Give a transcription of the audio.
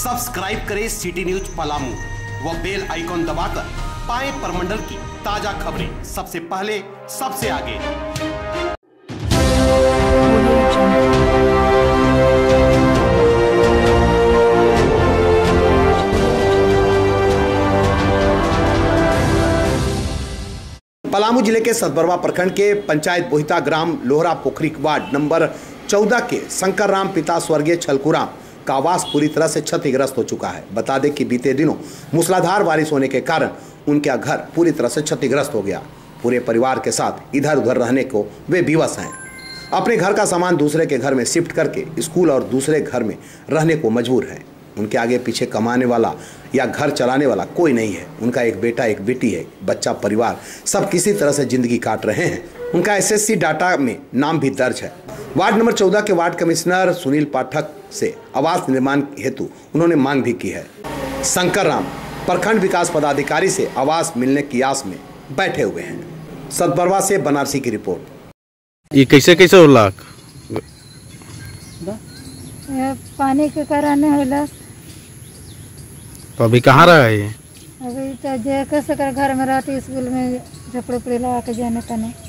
Subscribe करें city news Palamu व bell icon दबाकर पाएं परमंडल की ताजा खबरें सबसे पहले सबसे आगे। पलामू जिले के सतबरवा प्रखंड के पंचायत बोहिता ग्राम लोहरा पोखरी वार्ड नंबर 14 के शंकर राम पिता स्वर्गीय छलकुराम का आवास पूरी तरह से क्षतिग्रस्त हो चुका है। बता दें कि बीते दिनों मूसलाधार बारिश होने के कारण उनका घर पूरी तरह से क्षतिग्रस्त हो गया। पूरे परिवार के साथ इधर उधर रहने को वे विवश हैं। अपने घर का सामान दूसरे के घर में शिफ्ट करके स्कूल और दूसरे घर में रहने को मजबूर हैं। उनके आगे पीछे कमाने वाला या घर चलाने वाला कोई नहीं है। उनका एक बेटा एक बेटी है, बच्चा परिवार सब किसी तरह से जिंदगी काट रहे हैं। उनका एसएससी डाटा में नाम भी दर्ज है। वार्ड नंबर 14 के वार्ड कमिश्नर सुनील पाठक से आवास निर्माण हेतु उन्होंने मांग भी की है। शंकर राम प्रखंड विकास पदाधिकारी से आवास मिलने की आस में बैठे हुए हैं। सतबरवा से बनारसी की रिपोर्ट। ये कैसे कैसे होला? पानी के कारण होला। तो अभी कहाँ रहा है ये? अभी तो जे कैसे घर में रहती, स्कूल में झपड़े उपड़े लगा के जाने तने।